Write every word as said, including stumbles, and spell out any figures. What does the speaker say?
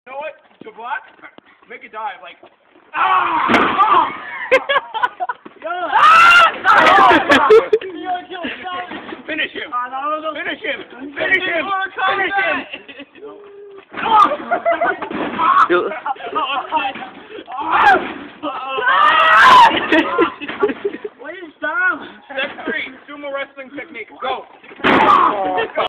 You know what? To block, make a dive, like, ah! Ah! Finish him! Finish him! Finish him! Finish him! What is that? Step three, sumo wrestling technique. Go!